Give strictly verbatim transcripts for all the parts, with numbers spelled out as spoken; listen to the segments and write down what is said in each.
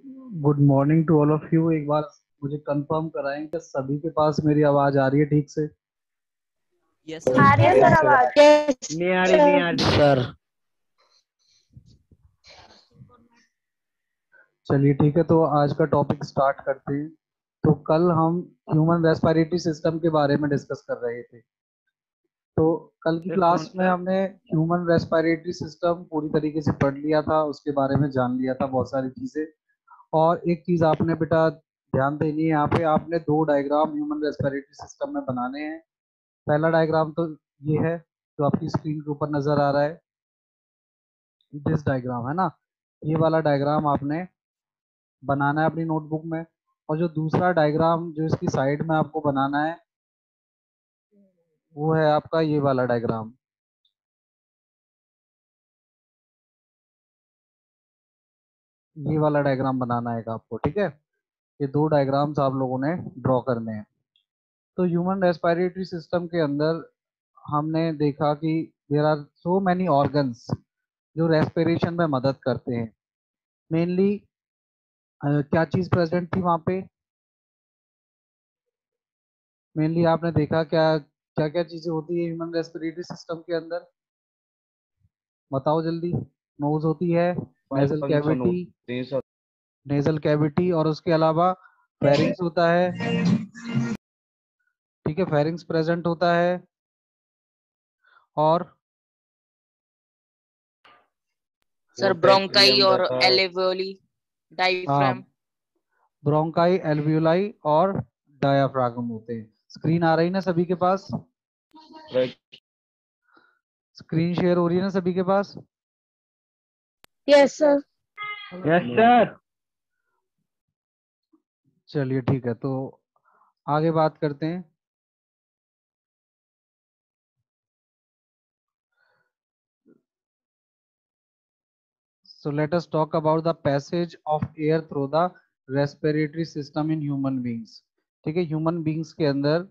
Good morning to all of you. एक बार मुझे कंफर्म कराएं कि सभी के पास मेरी आवाज आ रही है ठीक से। यस आ सर। रही है सर आवाज? यस नहीं आ रही नहीं आ रही सर चलिए ठीक है, तो आज का टॉपिक स्टार्ट करते हैं। तो कल हम ह्यूमन रेस्पिरेटरी सिस्टम के बारे में डिस्कस कर रहे थे। तो कल की ये कौन क्लास में सा? हमने ह्यूमन रेस्पिरेटरी सिस्टम पूरी तरीके से पढ़ लिया था, उसके बारे में जान लिया था बहुत सारी चीजें। और एक चीज आपने बेटा ध्यान देनी है, यहाँ पे आपने दो डायग्राम ह्यूमन रेस्पिरेटरी सिस्टम में बनाने हैं। पहला डायग्राम तो ये है जो आपकी स्क्रीन के ऊपर नजर आ रहा है, दिस डायग्राम है ना। ये वाला डायग्राम आपने बनाना है अपनी नोटबुक में। और जो दूसरा डायग्राम जो इसकी साइड में आपको बनाना है वो है आपका ये वाला डायग्राम। ये वाला डायग्राम बनाना है आपको, ठीक है। ये दो डायग्राम्स आप लोगों ने ड्रॉ करने हैं। तो ह्यूमन रेस्पिरेटरी सिस्टम के अंदर हमने देखा कि there are so many organs जो रेस्पिरेशन में मदद करते हैं। मेनली क्या चीज प्रेजेंट थी वहां पे? मेनली आपने देखा क्या क्या क्या चीजें होती है ह्यूमन रेस्पिरेटरी सिस्टम के अंदर? बताओ जल्दी। नोज होती है, फाइव नेजल फंक्शन कैविटी, होते हैं सर। नेजल कैविटी, और उसके अलावा फेरिंग्स होता है। ठीक है, फेरिंग्स प्रेजेंट होता है। और सर ब्रोंकाई पोटेट्रियम और रहता है। एल्वेओली, हाँ, डायफ्राम। ब्रोंकाई, एल्वियोलाई और डायाफ्रागम होते हैं। स्क्रीन आ रही ना सभी के पास? स्क्रीन शेयर हो रही है ना सभी के पास? Yes sir. Yes sir. चलिए ठीक है, तो आगे बात करते हैं। So let us talk about the passage of air through the respiratory system in human beings. ठीक है, ह्यूमन बींग्स के अंदर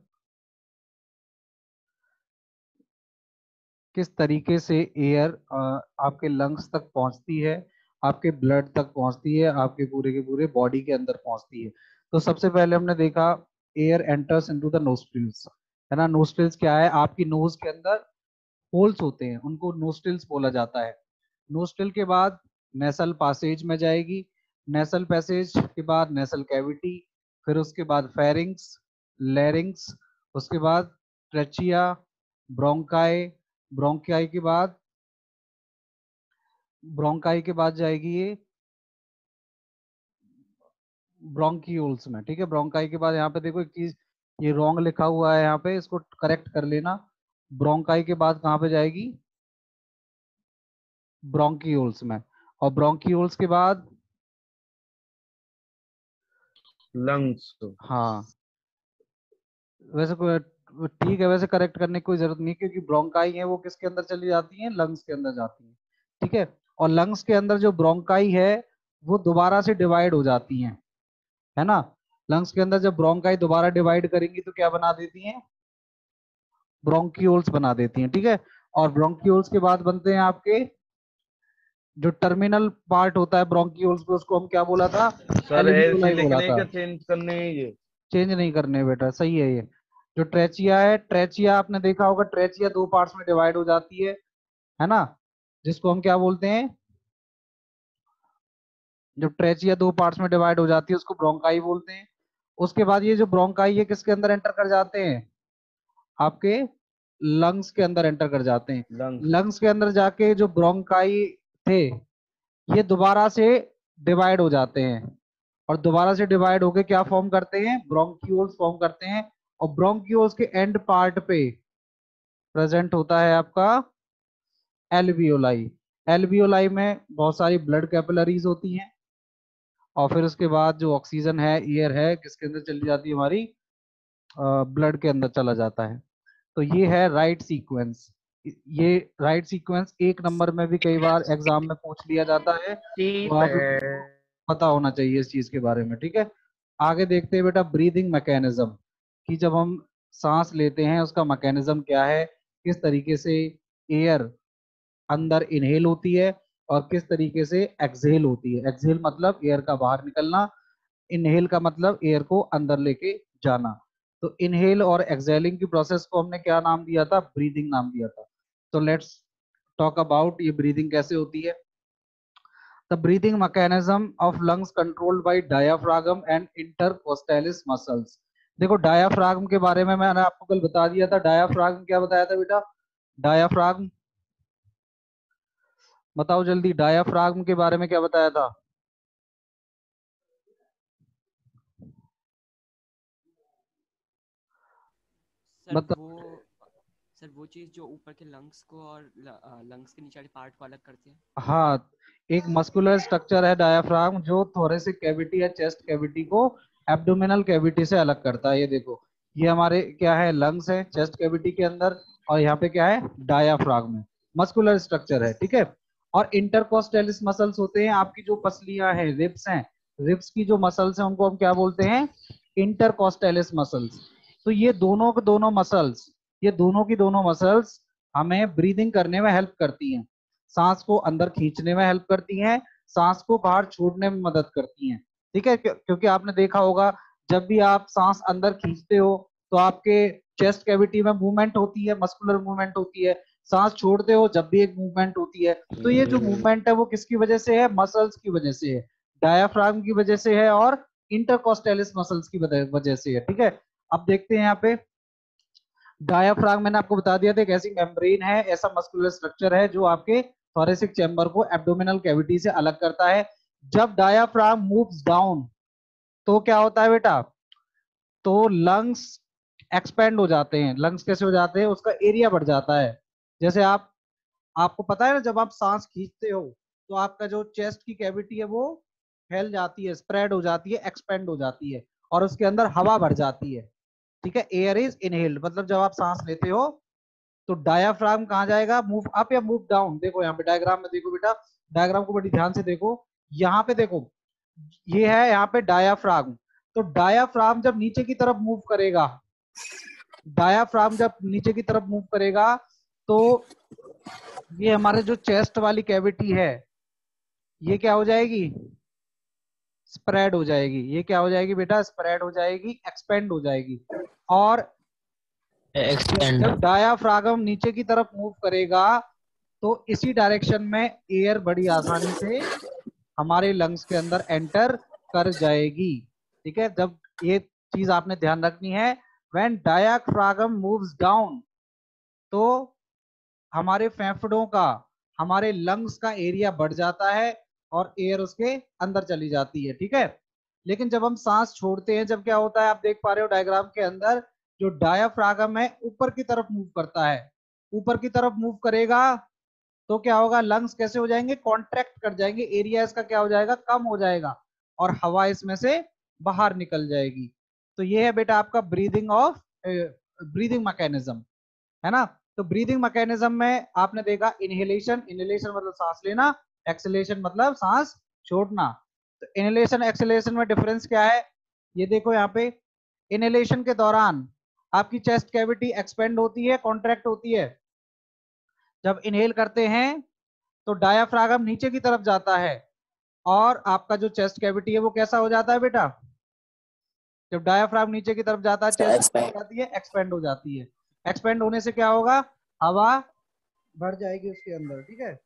किस तरीके से एयर आपके लंग्स तक पहुंचती है, आपके ब्लड तक पहुंचती है, आपके पूरे के पूरे बॉडी के अंदर पहुंचती है। तो सबसे पहले हमने देखा air enters into the nostrils, है ना। नोस्ट्रिल्स क्या है? आपकी नोज के अंदर होल्स होते हैं, उनको नोस्ट्रिल्स बोला जाता है। नोस्ट्रिल के बाद नेसल पासेज में जाएगी, नेसल पैसेज के बाद नेसल कैविटी, फिर उसके बाद फेरिंग्स, लैरिंग्स, उसके बाद ट्रेचिया, ब्रोंकाई, ब्रोंकाई के बाद ब्रोंकाई के बाद जाएगी ये ब्रोंकियोल्स में। ठीक है, ब्रोंकाई के बाद यहाँ पे देखो एक चीज ये रॉन्ग लिखा हुआ है, यहाँ पे इसको करेक्ट कर लेना। ब्रोंकाई के बाद कहाँ पे जाएगी? ब्रोंकियोल्स में। और ब्रोंकियोल्स के बाद लंग्स। हाँ, वैसे कोई ठीक है, वैसे करेक्ट करने की कोई जरूरत नहीं, क्योंकि ब्रोंकाई है वो किसके अंदर चली जाती है? लंग्स के अंदर जाती है। ठीक है, और लंग्स के अंदर जो ब्रोंकाई है वो दोबारा से डिवाइड हो जाती है है ना। लंग्स के अंदर जब ब्रोंकाई दोबारा डिवाइड करेंगी तो क्या बना देती हैं? ब्रोंक्यूल्स बना देती हैं। ठीक है, और ब्रोंक्यूल्स के बाद बनते हैं आपके जो टर्मिनल पार्ट होता है ब्रोंक्यूल्स पे, उसको हम क्या बोला था? सर ऐसे एल्वियोलाई बोला लिखने था। का चेंज करने हैं ये। चेंज नहीं करने बेटा, सही है ये। जो ट्रेचिया है, ट्रेचिया आपने देखा होगा, ट्रेचिया दो पार्ट्स में डिवाइड हो जाती है है ना। जिसको हम क्या बोलते हैं? जब ट्रेचिया दो पार्ट्स में डिवाइड हो जाती है उसको ब्रोंकाई बोलते हैं। उसके बाद ये जो ब्रोंकाई है किसके अंदर एंटर कर जाते हैं? आपके लंग्स के अंदर एंटर कर जाते हैं। लंग्स। लंग्स के अंदर जाके जो ब्रोंकाई थे ये दोबारा से डिवाइड हो जाते हैं, और दोबारा से डिवाइड होके क्या फॉर्म करते हैं? ब्रोंक्यूल्स फॉर्म करते हैं। और ब्रोंक्यूल्स के एंड पार्ट पे प्रेजेंट होता है आपका एल्वियोलाई। एल्वियोलाई में बहुत सारी ब्लड कैपिलरीज होती हैं, और फिर उसके बाद जो ऑक्सीजन है, एयर है, किसके अंदर चली जाती है? हमारी ब्लड के अंदर चला जाता है। तो ये है राइट सीक्वेंस। ये राइट सीक्वेंस एक नंबर में भी कई बार एग्जाम में पूछ लिया जाता है, तो ठीक आप है। पता होना चाहिए इस चीज के बारे में। ठीक है, आगे देखते हैं बेटा ब्रीदिंग मैकेनिज्म, कि जब हम सांस लेते हैं उसका मैकेनिज्म क्या है, किस तरीके से एयर अंदर इनहेल होती है और किस तरीके से एक्सहेल होती है। एक्सहेल मतलब एयर का बाहर निकलना, इनहेल का मतलब एयर को अंदर लेके जाना। तो इनहेल और एक्सहेलिंग की प्रोसेस को हमने क्या नाम दिया था, ब्रीदिंग नाम दिया था। तो लेट्स टॉक अबाउट ये ब्रीदिंग कैसे होती है। The breathing mechanism of lungs controlled by diaphragm and intercostalis muscles. देखो डायाफ्रागम के बारे में मैंने आपको कल बता दिया था। डायाफ्रागम क्या बताया था बेटा, डायाफ्रागम बताओ जल्दी, डायाफ्रागम के बारे में क्या बताया था। सर बता वो सर वो चीज जो ऊपर के लंग्स को और लंग्स के नीचे वाले पार्ट को अलग करती है। हाँ, एक मस्कुलर स्ट्रक्चर है डायाफ्राम जो थोरेसिक कैविटी या चेस्ट कैविटी को एब्डोमिनल कैविटी से अलग करता है। ये देखो, ये हमारे क्या है, लंग्स है चेस्ट कैविटी के अंदर, और यहाँ पे क्या है, डायाफ्राम है, मस्कुलर स्ट्रक्चर है, ठीक है। और इंटरकोस्टेलिस मसल्स होते हैं, आपकी जो पसलियां हैं, रिब्स हैं, रिब्स की जो मसल्स हैं उनको हम क्या बोलते हैं, इंटरकोस्टेलिस मसल्स। तो ये दोनों के दोनों मसल्स, ये दोनों की दोनों मसल्स हमें ब्रीदिंग करने में हेल्प करती हैं, सांस को अंदर खींचने में हेल्प करती हैं, सांस को बाहर छोड़ने में मदद करती हैं, ठीक है। क्यों- क्योंकि आपने देखा होगा जब भी आप सांस अंदर खींचते हो तो आपके चेस्ट कैविटी में मूवमेंट होती है, मस्कुलर मूवमेंट होती है। सांस छोड़ते हो जब भी एक मूवमेंट होती है। तो ये जो मूवमेंट है वो किसकी वजह से है, मसल्स की वजह से है, डायाफ्राम की वजह से है और इंटरकोस्टेलिस मसल्स की वजह वजह से है, ठीक है। अब देखते हैं यहाँ पे डायाफ्राम, मैंने आपको बता दिया था, एक ऐसी मेम्ब्रेन है, ऐसा मस्कुलर स्ट्रक्चर है जो आपके थोरेसिक चैम्बर को एब्डोमिनल कैविटी से अलग करता है। जब डायाफ्राम मूव्स डाउन तो क्या होता है बेटा, तो लंग्स एक्सपेंड हो जाते हैं। लंग्स कैसे हो जाते हैं, उसका एरिया बढ़ जाता है। जैसे आप आपको पता है ना, जब आप सांस खींचते हो तो आपका जो चेस्ट की कैविटी है वो फैल जाती है, स्प्रेड हो जाती है, एक्सपेंड हो जाती है, और उसके अंदर हवा भर जाती है, ठीक है। एयर इज इनहेल्ड, मतलब जब आप सांस लेते हो तो डायाफ्राम कहाँ जाएगा, मूव अप या मूव डाउन। देखो यहाँ पे डायग्राम में देखो बेटा, डायग्राम को बड़ी ध्यान से देखो। यहाँ पे देखो, ये है यहाँ पे डायाफ्राम। तो डायाफ्राम जब नीचे की तरफ मूव करेगा, डायाफ्राम जब नीचे की तरफ मूव करेगा तो ये हमारे जो चेस्ट वाली कैविटी है ये क्या हो जाएगी, स्प्रेड हो जाएगी। ये क्या हो जाएगी बेटा, स्प्रेड हो जाएगी, एक्सपेंड हो जाएगी। और एक्सपेंड। जब डायाफ्रागम नीचे की तरफ मूव करेगा तो इसी डायरेक्शन में एयर बड़ी आसानी से हमारे लंग्स के अंदर एंटर कर जाएगी, ठीक है। जब ये चीज आपने ध्यान रखनी है, व्हेन डायाफ्रागम मूव्स डाउन तो हमारे फेफड़ों का, हमारे लंग्स का एरिया बढ़ जाता है और एयर उसके अंदर चली जाती है, ठीक है। लेकिन जब हम सांस छोड़ते हैं, जब क्या होता है, आप देख पा रहे हो डायग्राम के अंदर, जो डायाफ्रागम है ऊपर की तरफ मूव करता है। ऊपर की तरफ मूव करेगा तो क्या होगा, लंग्स कैसे हो जाएंगे, कॉन्ट्रैक्ट कर जाएंगे, एरिया इसका क्या हो जाएगा, कम हो जाएगा, और हवा इसमें से बाहर निकल जाएगी। तो ये है बेटा आपका ब्रीदिंग ऑफ ब्रीदिंग मैकेनिज्म, है ना। तो ब्रीदिंग मैकेनिज्म में आपने देखा, इनहेलेशन, इनहेलेशन मतलब सांस लेना, एक्सलेशन मतलब सांस छोड़ना। तो इनहेलेशन एक्सलेशन में डिफरेंस क्या है, ये देखो यहाँ पे, इनहेलेशन के दौरान आपकी चेस्ट कैविटी एक्सपेंड होती है, कॉन्ट्रैक्ट होती है। जब इनहेल करते हैं तो डायाफ्रागम नीचे की तरफ जाता है और आपका जो चेस्ट कैविटी है वो कैसा हो जाता है बेटा, जब डायाफ्राम नीचे की तरफ जाता है चेस्ट हो जाती है, एक्सपेंड हो जाती है। एक्सपेंड होने से क्या होगा, हवा बढ़ जाएगी उसके अंदर, ठीक है।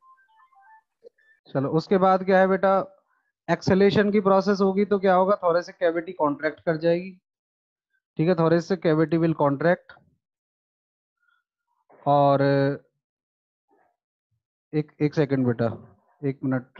चलो उसके बाद क्या है बेटा, एक्सेलेशन की प्रोसेस होगी तो क्या होगा, थोरेसिक कैविटी कॉन्ट्रैक्ट कर जाएगी, ठीक है। Thoracic cavity will contract. और एक एक सेकंड बेटा, एक मिनट।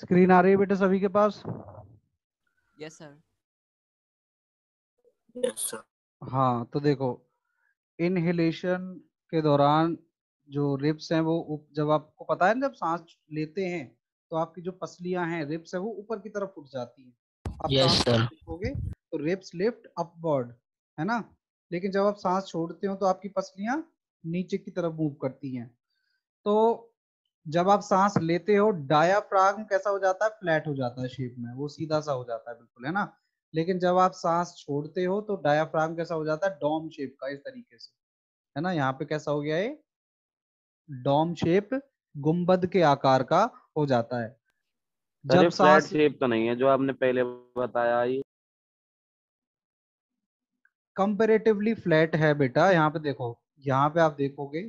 स्क्रीन आ रही है बेटा सभी के पास? Yes sir. Yes sir. हाँ, तो देखो इनहेलेशन के दौरान जो रिब्स हैं वो उप, जब आपको पता है ना, जब सांस लेते हैं तो आपकी जो पसलियां हैं, रिब्स है, वो ऊपर की तरफ उठ जाती हैं। आप यस सांस सर। देखोगे तो रिब्स लिफ्ट अपवर्ड, है ना। लेकिन जब आप सांस छोड़ते हो तो आपकी पसलियां नीचे की तरफ मूव करती हैं। तो जब आप सांस लेते हो डायाफ्राम कैसा हो जाता है, फ्लैट हो जाता है शेप में, वो सीधा सा हो जाता है बिल्कुल, है ना। लेकिन जब आप सांस छोड़ते हो तो डायाफ्राम कैसा हो जाता है, डॉम शेप का, इस तरीके से, है ना। यहाँ पे कैसा हो गया है, डॉम शेप, गुंबद के आकार का हो जाता है सर ये जब फ्लैट सांस। शेप तो नहीं है जो आपने पहले बताया, ये कंपेरेटिवली फ्लैट है बेटा। यहाँ पे देखो, यहाँ पे आप देखोगे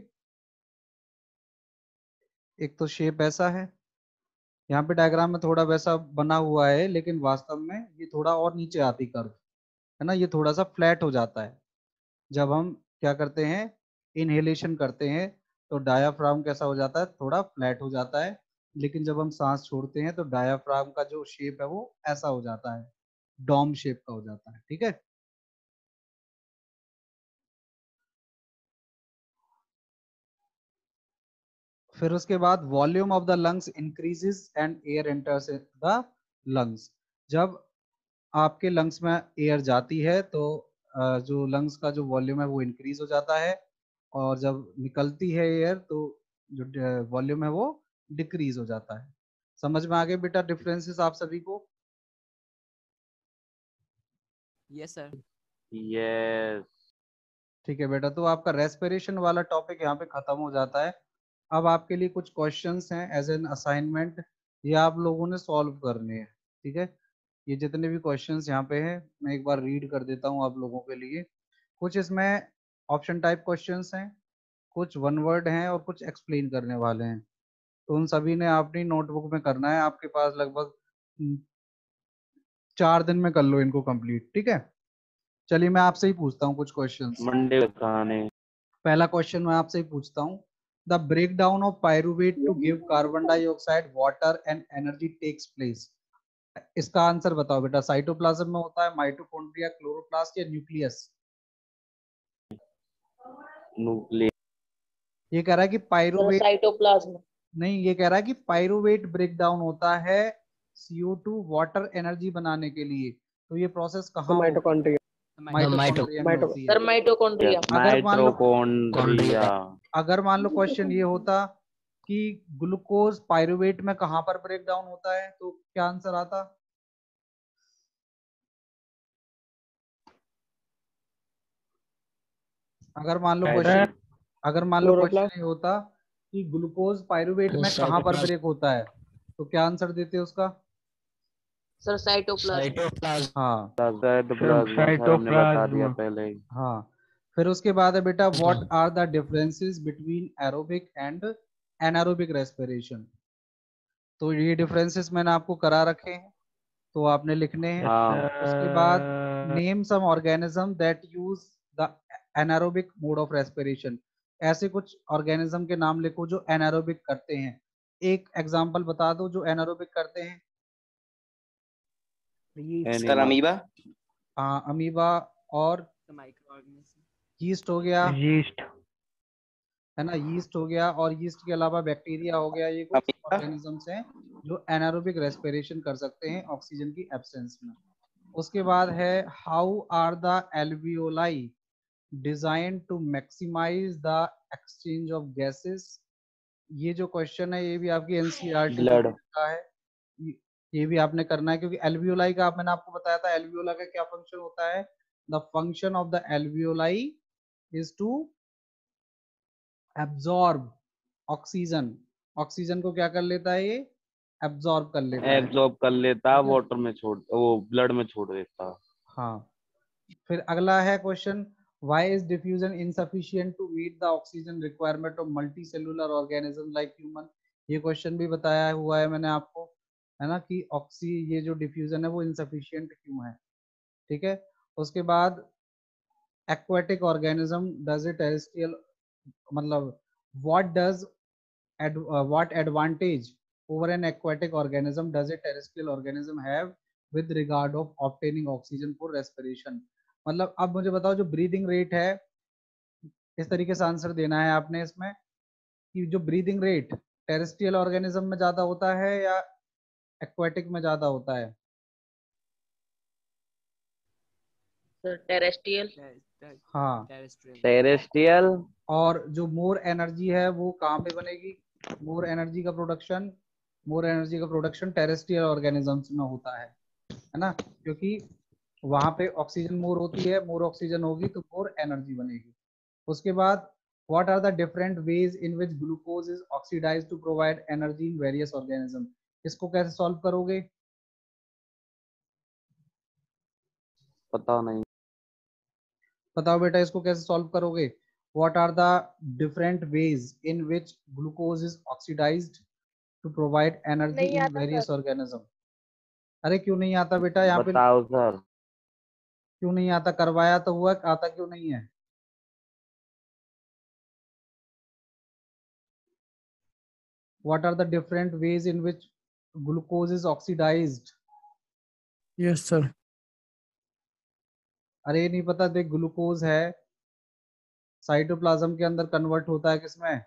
एक तो शेप ऐसा है, यहाँ पे डायग्राम में थोड़ा वैसा बना हुआ है, लेकिन वास्तव में ये थोड़ा और नीचे आती कर्व, है ना, ये थोड़ा सा फ्लैट हो जाता है जब हम क्या करते हैं, इनहेलेशन करते हैं। तो डायाफ्राम कैसा हो जाता है, थोड़ा फ्लैट हो जाता है। लेकिन जब हम सांस छोड़ते हैं तो डायाफ्राम का जो शेप है वो ऐसा हो जाता है, डॉम शेप का हो जाता है, ठीक है। फिर उसके बाद volume of the lungs increases and air enters the lungs. जब आपके लंग्स में एयर जाती है तो अ, जो लंग्स का जो वॉल्यूम है वो इंक्रीज हो जाता है, और जब निकलती है एयर तो जो वॉल्यूम है वो डिक्रीज हो जाता है। समझ में आ गए बेटा डिफरेंसेस आप सभी को? Yes sir. यस। ठीक है बेटा, तो आपका रेस्पिरेशन वाला टॉपिक यहाँ पे खत्म हो जाता है। अब आपके लिए कुछ क्वेश्चंस हैं एज एन असाइनमेंट, ये आप लोगों ने सॉल्व करने हैं, ठीक है। ये जितने भी क्वेश्चंस यहाँ पे हैं मैं एक बार रीड कर देता हूँ आप लोगों के लिए। कुछ इसमें ऑप्शन टाइप क्वेश्चंस हैं, कुछ वन वर्ड हैं, और कुछ एक्सप्लेन करने वाले हैं। तो उन सभी ने अपनी नोटबुक में करना है, आपके पास लगभग हम्म, चार दिन में कर लो इनको कंप्लीट, ठीक है। चलिए मैं आपसे ही पूछता हूँ कुछ क्वेश्चंस। मंडे खाने। पहला क्वेश्चन मैं आपसे ही पूछता हूँ, the breakdown of pyruvate to give carbon dioxide water and energy takes place. इसका आंसर बताओ बेटा, साइटोप्लाज्म में होता है, माइटोकॉन्ड्रिया, क्लोरोप्लास्ट या न्यूक्लियस? न्यूक्लियस। ये कह रहा है कि पायरुवेट, साइटोप्लाज्म। नहीं, ये कह रहा है कि पायरुवेट ब्रेक डाउन होता है C O two water energy बनाने के लिए। तो ये प्रोसेस कहाँ होती है? माइटोकॉन्ड्रिया। माइटोकॉन्ड्रिया में माइटो होती है। Sir mitochondria. अगर मान लो माइट्रोकॉन्ड्रिया। अगर मान लो क्वेश्चन ये होता कि ग्लूकोज पायरुवेट में कहाँ पर ब्रेक डाउन होता है, तो क्या आंसर आता? अगर मान लो क्वेश्चन अगर मान लो क्वेश्चन क्लोरोप्लास्ट। ये होता कि ग्लूकोज पायरुवेट में कहाँ पर ब्रेक होता है, तो क्या आंसर देते उसका? Sir cytoplasm. साइटोप्लाज्म। हाँ साइटोप्लाज्म सर हमने बता दिया पहले ही। हाँ। फिर उसके बाद है बेटा, what are the differences between aerobic and anaerobic respiration. तो ये डिफरेंसेस मैंने आपको करा रखे हैं, तो आपने लिखने हैं। हाँ उसके बाद name some organism that use the anaerobic mode of respiration. ऐसे कुछ ऑर्गेनिज्म के नाम लिखो जो एनारोबिक करते हैं। एक एग्जांपल बता दो जो एनारोबिक करते हैं। Sir amoeba. हाँ, अमीबा, और माइक्रो ऑर्गेनिज्म। यीस्ट हो गया, यीस्ट। है ना, यीस्ट हो गया, और यीस्ट के अलावा बैक्टीरिया हो गया। ये कुछ ऑर्गेनिजम्स हैं जो एनारोबिक रेस्पिरेशन कर सकते हैं ऑक्सीजन की एब्सेंस में। उसके बाद है, how are the alveoli design to maximise the exchange of gases. ये जो क्वेश्चन है ये भी आपकी एनसीईआरटी में ब्लड। का है, ये ये भी आपने करना है, क्योंकि एल्वियोलाई का मैंने आपको बताया था, एल्वियोला का क्या फंक्शन होता है। The function of the alveoli is to absorb oxygen. Oxygen को क्या कर लेता है ये, एब्जॉर्ब कर लेता है, एब्जॉर्ब कर लेता, ठीक है? वाटर में छोड़, वो ब्लड में छोड़ देता। हाँ। फिर अगला है question, why is diffusion insufficient to meet the oxygen requirement of multicellular organism like human. ये क्वेश्चन भी बताया हुआ है मैंने आपको, है ना, कि ऑक्सी ये जो डिफ्यूजन है वो इनसफिशिएंट क्यों है, ठीक है। उसके बाद aquatic organism does it terrestrial, मतलब what does what advantage over an aquatic organism does a terrestrial organism have with regard of obtaining oxygen for respiration? मतलब अब मुझे बताओ जो ब्रीदिंग रेट है, इस तरीके से आंसर देना है आपने इसमें कि जो ब्रीदिंग रेट टेरेस्ट्रियल ऑर्गेनिज्म में ज्यादा होता है या एक्वाटिक में ज्यादा होता है? Sir terrestrial. हाँ टेरेस्ट्रियल। टेरेस्ट्रियल। और जो मोर एनर्जी है वो कहाँ पे बनेगी? मोर एनर्जी का प्रोडक्शन मोर एनर्जी का प्रोडक्शन टेरेस्ट्रियल ऑर्गेनिजम्स में होता है, है ना, क्योंकि वहां पे ऑक्सीजन मोर होती है, मोर ऑक्सीजन होगी तो मोर एनर्जी बनेगी। उसके बाद what are the different ways in which glucose is oxidised to provide energy in various organism? इसको कैसे सॉल्व करोगे? पता नहीं। बताओ बेटा इसको कैसे सॉल्व करोगे? What are the different ways in which glucose is oxidised to provide energy in various organism? अरे क्यों नहीं आता बेटा? यहाँ पे बताओ सर। क्यों नहीं आता? करवाया तो हुआ, आता क्यों नहीं है? What are the different ways in which glucose is oxidized? Yes sir. अरे नहीं पता? देख ग्लूकोज है, साइटोप्लाज्म के अंदर कन्वर्ट होता है किसमें?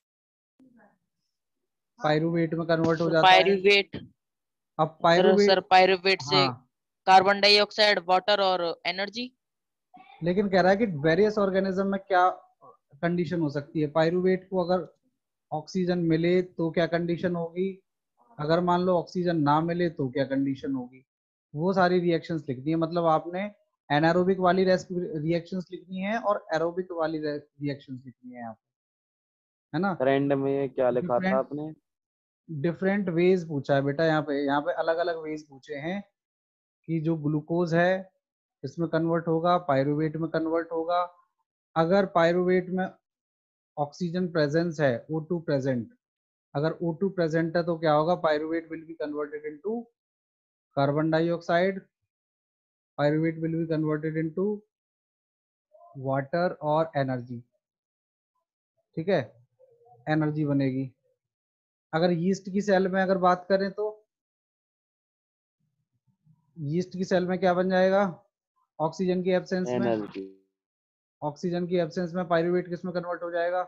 पायरुवेट में कन्वर्ट हो जाता है। पायरुवेट। अब पायरुवेट सर पायरुवेट से हाँ, कार्बन डाइऑक्साइड, वाटर और एनर्जी। लेकिन कह रहा है कि वेरियस ऑर्गेनिज्म में क्या कंडीशन हो सकती है? पायरुवेट को अगर ऑक्सीजन मिले तो क्या कंडीशन होगी, अगर मान लो ऑक्सीजन ना मिले तो क्या कंडीशन होगी, वो सारी रिएक्शंस लिखनी है। मतलब आपने एनारोबिक वाली रिएक्शंस लिखनी है और एरोबिक वाली रिएक्शंस लिखनी है आपको, है ना। ट्रेंड में क्या लिखा था आपने? डिफरेंट वेज पूछा है बेटा, यहाँ पे यहाँ पे अलग अलग वेज पूछे हैं कि जो ग्लूकोज है इसमें कन्वर्ट होगा, पायरुवेट में कन्वर्ट होगा। अगर पायरुवेट में ऑक्सीजन प्रेजेंस है, O टू प्रेजेंट, अगर O टू प्रेजेंट है तो क्या होगा? Pyruvate will be converted into carbon dioxide, pyruvate will be converted into water और एनर्जी, ठीक है, एनर्जी बनेगी। अगर यीस्ट की सेल में अगर बात करें तो यीस्ट की सेल में क्या बन जाएगा? ऑक्सीजन की एब्सेंस में एनर्जी। ऑक्सीजन की एब्सेंस में पायरुवेट किस में कन्वर्ट हो जाएगा?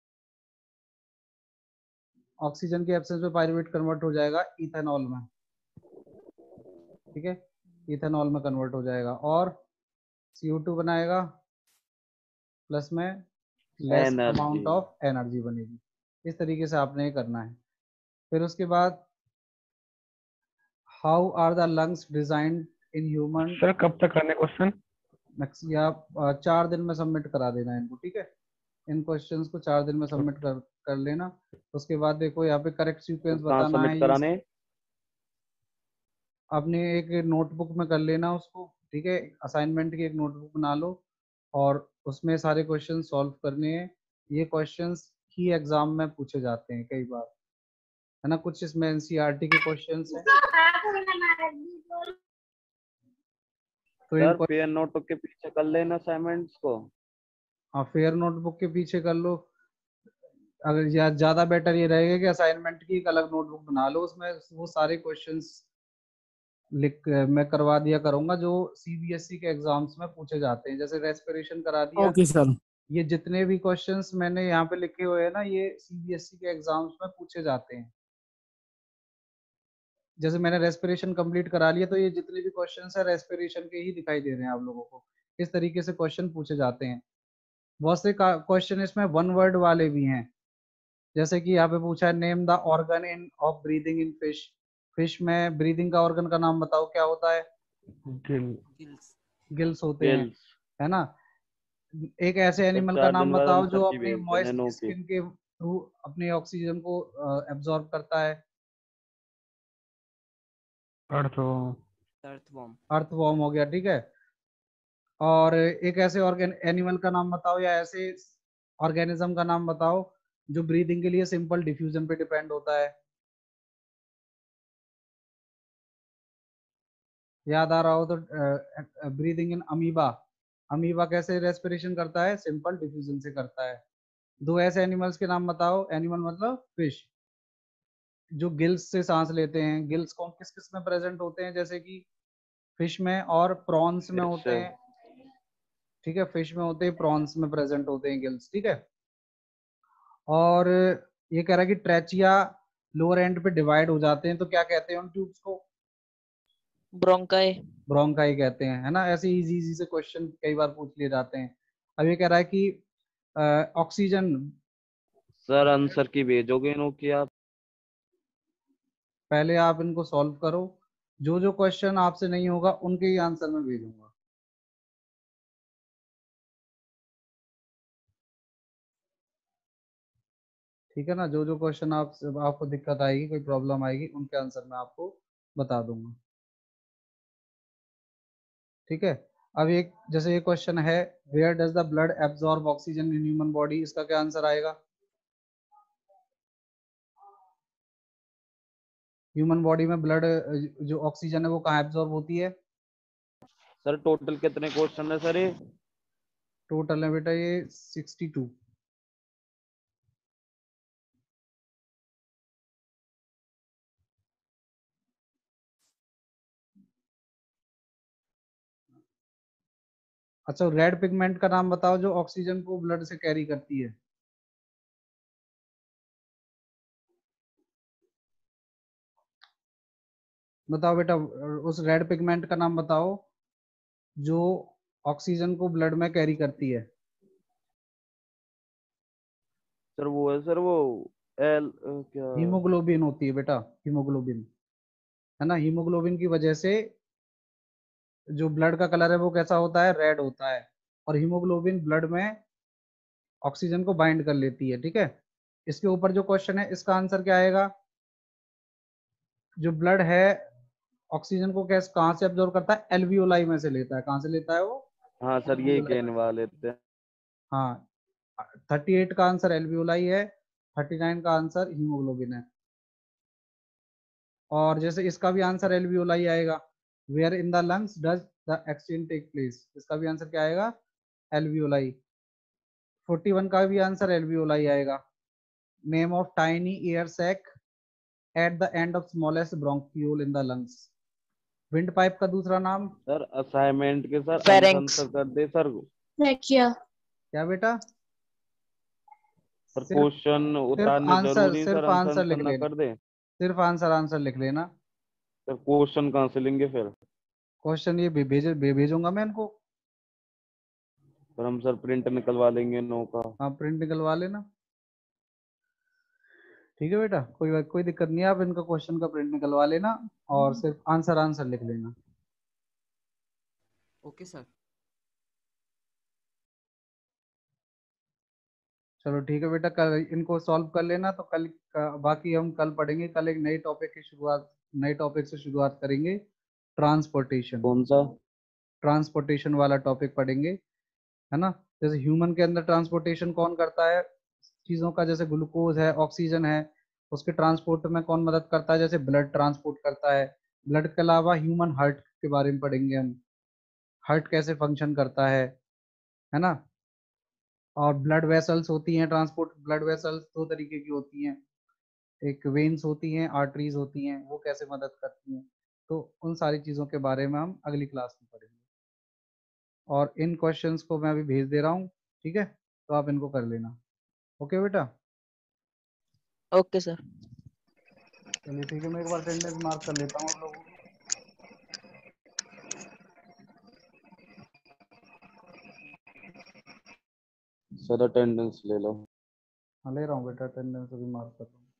ऑक्सीजन की एब्सेंस में पायरुवेट कन्वर्ट हो जाएगा इथेनॉल में, ठीक है, इथेनॉल में कन्वर्ट हो जाएगा और सी ओ टू बनाएगा, प्लस में less Energy. Amount of energy बनेगी। इस तरीके से आपने ये करना है। फिर उसके बाद how are the lungs designed in human? Sir कब तक करने क्वेश्चन? या अ, चार दिन में सबमिट करा देना इनको, ठीक है, इन क्वेश्चंस को चार दिन में सबमिट कर कर लेना। उसके बाद देखो यहाँ पे करेक्ट सीक्वेंस कहाँ बताना सबमिट है, कराने? अपने एक नोटबुक में कर लेना उसको, ठीक है, असाइनमेंट की एक नोटबुक बना लो और उसमें सारे क्वेश्चन सॉल्व करने हैं। ये क्वेश्चंस ही एग्जाम में पूछे जाते हैं कई बार, है ना, कुछ इसमें एनसीईआरटी के क्वेश्चंस हैं। तो सर पेयर नोटबुक के पीछे कर लेना असाइनमेंट्स को। हाँ, फेयर नोटबुक के पीछे कर लो। अगर या ज्यादा बेटर ये रहेगा कि असाइनमेंट की एक अलग नोटबुक बना लो, उसमें वो सारे क्वेश्चंस लिख मैं करवा दिया करूंगा जो सीबीएसई के एग्जाम्स में पूछे जाते हैं। जैसे रेस्पिरेशन करा दिया। Okay sir. ये जितने भी क्वेश्चंस मैंने यहाँ पे लिखे हुए हैं ना, ये सीबीएसई के एग्जाम्स में पूछे जाते हैं। जैसे मैंने रेस्पिरेशन कंप्लीट करा लिया तो ये जितने भी क्वेश्चंस है रेस्पिरेशन के ही दिखाई दे रहे हैं आप लोगों को। इस तरीके से क्वेश्चन पूछे जाते हैं। बहुत से क्वेश्चन इसमें वन वर्ड वाले भी हैं, जैसे कि यहाँ पे पूछा है name the organ in of breathing in fish. Fish में ब्रीदिंग का ऑर्गन का नाम बताओ, क्या होता है? गिल्स। गिल्स होते हैं, है ना। एक ऐसे एनिमल का चार नाम दिन बाद बताओ जो आंसर की अपनी भेज मॉइस्ट देना, ओके। स्किन के थ्रू अपनी ऑक्सीजन को एब्जॉर्ब करता है। अर्थवर्म। अर्थवर्म। अर्थवर्म हो गया, ठीक है। और एक ऐसे ऑर्गेन एनिमल का नाम बताओ या ऐसे ऑर्गेनिज्म का नाम बताओ जो ब्रीदिंग के लिए सिंपल डिफ्यूजन पे डिपेंड होता है। याद आ रहा हो तो ब्रीदिंग इन अमीबा। अमीबा कैसे रेस्पिरेशन करता है? सिंपल डिफ्यूजन से करता है। दो ऐसे एनिमल्स के नाम बताओ, एनिमल मतलब फिश, जो गिल्स से सांस लेते हैं, गिल्स कौन किस किस में प्रेजेंट होते हैं, जैसे कि फिश में और प्रॉन्स में फिश होते हैं, ठीक है, फिश में होते हैं, प्रॉन्स में प्रेजेंट होते हैं गिल्स, ठीक है। और ये कह रहा है कि ट्रेचिया लोअर एंड पे डिवाइड हो जाते हैं, तो क्या कहते हैं उन ट्यूब्स को? ब्रोंकाई। ब्रोंकाई कहते हैं, है ना। ऐसे इजी इजी से क्वेश्चन कई बार पूछ लिए जाते हैं। अब ये कह रहा है कि ऑक्सीजन, सर आंसर की भेजोगे इन्हों की आप? पहले आप इनको सॉल्व करो, जो जो क्वेश्चन आपसे नहीं होगा उनके ही आंसर में भेजूंगा। ठीक है ना, जो जो क्वेश्चन आप आपको दिक्कत आएगी, कोई प्रॉब्लम आएगी, उनके आंसर मैं आपको बता दूंगा, ठीक है। अब एक जैसे ये क्वेश्चन है, where does the blood absorb oxygen in human body, इसका क्या आंसर आएगा? ह्यूमन बॉडी में ब्लड जो ऑक्सीजन है वो कहाँ एब्जॉर्ब होती है? सर टोटल कितने क्वेश्चन है सर ये? टोटल है बेटा ये सिक्सटी टू। अच्छा, रेड पिगमेंट का नाम बताओ जो ऑक्सीजन को ब्लड से कैरी करती है। बताओ बेटा, उस रेड पिगमेंट का नाम बताओ जो ऑक्सीजन को ब्लड में कैरी करती है। सर वो है सर वो एल क्या? हीमोग्लोबिन होती है बेटा, हीमोग्लोबिन, है ना। हीमोग्लोबिन की वजह से जो ब्लड का कलर है वो कैसा होता है? रेड होता है। और हीमोग्लोबिन ब्लड में ऑक्सीजन को बाइंड कर लेती है, ठीक है। इसके ऊपर जो क्वेश्चन है इसका आंसर क्या आएगा? जो ब्लड है ऑक्सीजन को कैसे कहाँ से एब्जॉर्ब करता है? एल्वियोलाई में से लेता है। कहाँ से लेता है वो? हाँ सर यही एल्वियोलाई कहने में। वाले थे। हाँ, थर्टी एट का आंसर एल्वियोलाई है, थर्टी नाइन का आंसर हीमोग्लोबिन है। और जैसे इसका भी आंसर एल्वियोलाई आएगा, where in the lungs does the exchange take place, इसका भी आंसर क्या आएगा? एल्वियोलाई। फोर्टी वन का भी आंसर एल्वियोलाई आएगा। Name of tiny air sac at the end of smallest bronchiole in the lungs, windpipe का दूसरा नाम? सर असाइनमेंट के सर आंसर फेरेंक्स। आंसर कर दे सर। ट्रैकिया। क्या बेटा? सर सिर्फ क्वेश्चन सिर्फ उतारने आंसर, जरूरी सर सिर्फ आंसर आंसर आंसर लिख ना लेना, कर दे? सिर्फ आंसर आंसर लिख लेना। सर क्वेश्चन कहाँ से लेंगे फिर? क्वेश्चन ये भे- भेज भे- भेजूंगा मैं इनको। सर हम सर प्रिंट निकलवा लेंगे नो का। आप प्रिंट निकलवा लेना, ठीक है बेटा, कोई बात कोई दिक्कत नहीं है, आप इनका क्वेश्चन का प्रिंट निकलवा लेना और सिर्फ आंसर आंसर लिख लेना। Okay sir. चलो ठीक है बेटा, कल इनको सॉल्व कर लेना, तो कल का, बाकी हम कल पढ़ेंगे। कल एक नई टॉपिक की शुरुआत, नए टॉपिक से शुरुआत करेंगे, ट्रांसपोर्टेशन। कौन सा? ट्रांसपोर्टेशन वाला टॉपिक पढ़ेंगे, है ना। जैसे ह्यूमन के अंदर ट्रांसपोर्टेशन कौन करता है चीज़ों का? जैसे ग्लूकोज है, ऑक्सीजन है, उसके ट्रांसपोर्ट में कौन मदद करता है? जैसे ब्लड ट्रांसपोर्ट करता है। ब्लड के अलावा ह्यूमन हार्ट के बारे में पढ़ेंगे हम, हार्ट कैसे फंक्शन करता है है ना। और ब्लड वेसल्स होती हैं, ट्रांसपोर्ट ब्लड वेसल्स दो तरीके की होती हैं, एक वेन्स होती हैं, आर्टरीज होती हैं, वो कैसे मदद करती हैं। तो उन सारी चीज़ों के बारे में हम अगली क्लास में पढ़ेंगे। और इन क्वेश्चंस को मैं अभी भेज दे रहा हूँ, ठीक है, तो आप इनको कर लेना। ओके बेटा, ओके सर। चलिए ठीक है, मैं एक बार अटेंडेंस मार्क कर लेता हूँ आप लोगों की। सर अटेंडेंस ले लो। हाँ ले रहा हूँ बेटा, अटेंडेंस अभी मार्क कर रहा हूँ।